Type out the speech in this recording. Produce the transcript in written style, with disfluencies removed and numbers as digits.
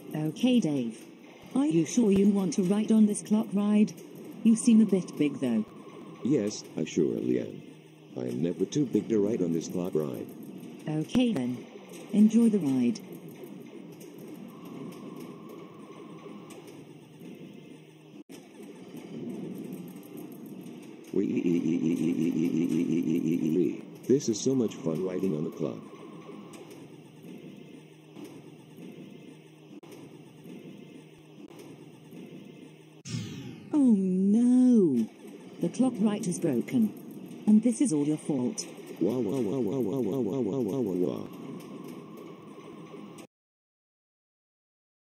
Okay, Dave. Are you sure you want to ride on this clock ride? You seem a bit big, though. Yes, I surely am. I am never too big to ride on this clock ride. Okay then. Enjoy the ride. This is so much fun riding on the clock. Oh no! The clock right is broken. And this is all your fault. Wow wow wow wow wow wow wow wow wow wow.